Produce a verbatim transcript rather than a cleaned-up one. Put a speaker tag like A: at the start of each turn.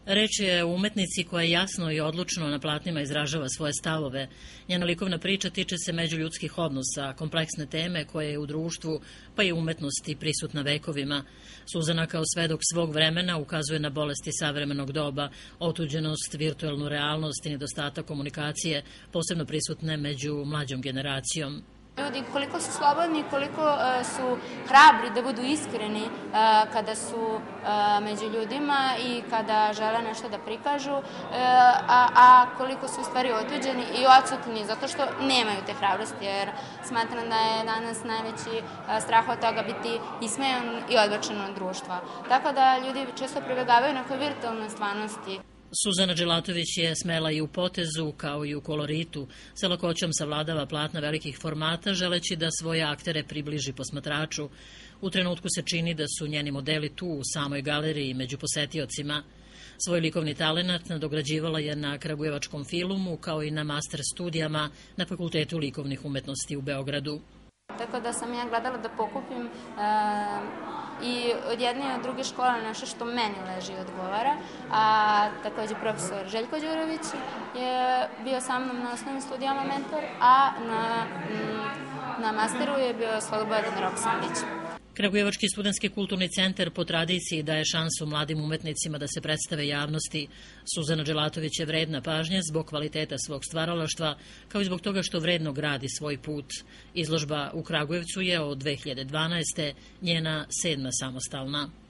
A: Reč je o umetnici koja jasno i odlučno na platnima izražava svoje stavove. Njena likovna priča tiče se međuljudskih odnosa, kompleksne teme koje je u društvu, pa i umetnosti prisutna vekovima. Suzana kao svedok svog vremena ukazuje na bolesti savremenog doba, otuđenost, virtuelnu realnost i nedostatak komunikacije, posebno prisutne među mlađom generacijom.
B: Ljudi koliko su slobodni, koliko su hrabri da budu iskreni kada su među ljudima i kada žele nešto da prikažu, a koliko su u stvari otuđeni i odsutni zato što nemaju te hrabrosti, jer smatram da je danas najveći strah od toga biti ismejan i odbačen od društva. Tako da ljudi često pribegavaju nekoj virtualnoj stvarnosti.
A: Suzana Dželatović je smela i u potezu, kao i u koloritu. Sa lakoćom savladava platna velikih formata, želeći da svoje aktere približi posmatraču. U trenutku se čini da su njeni modeli tu, u samoj galeriji, među posetiocima. Svoj likovni talenat nadograđivala je na kragujevačkom Filumu, kao i na master studijama na Fakultetu likovnih umetnosti u Beogradu.
B: Tako da sam ja gledala da pokupim i od jedne i od druge škole nešto što meni leži i odgovara, a takođe profesor Željko Đurović je bio sa mnom na osnovnim studijama mentor, a na, na masteru je bio Slobodan Roksandić.
A: Kragujevački studentski kulturni centar po tradiciji daje šansu mladim umetnicima da se predstave javnosti. Suzana Dželatović je vredna pažnje zbog kvaliteta svog stvaralaštva, kao i zbog toga što vredno gradi svoj put. Izložba u Kragujevcu je od dve hiljade dvanaeste. njena sedma samostalna.